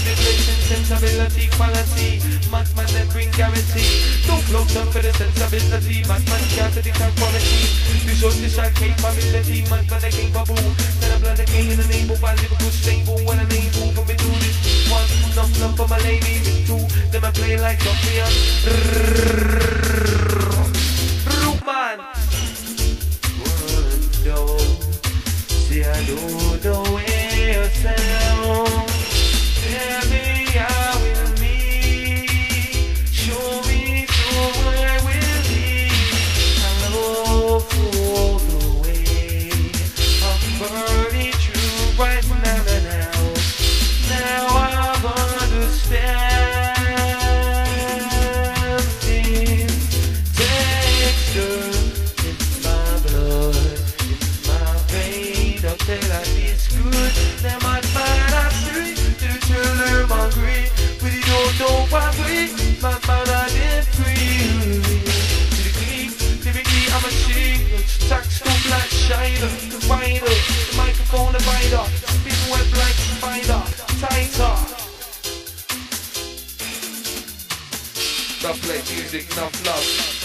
Manipulation, sensibility, quality. Madman then bring guarantee. Don't float down for the sensibility. Madman can't predict our quality. Visual capability. Madman they can't bubble. Then I'm blood again in the name of my Liverpool stable. When I'm able for me do this. One, enough for my lady. Two, then I play like champion. Man. See, I know the way you sound. Tell me how will me. Show me through where I will be. Hello for the way I'm burning through right now. Now I understand. Texture in my blood, in my vein. Don't tell I it's good. Them I find I free. To tell them I'm green. But you don't know why we. My mind I did free. To the clean, lyrically I'm a singer. Tax don't black shiner. The fighter, the microphone divider. Spin web like spider. Tighter. Stop like music, enough love.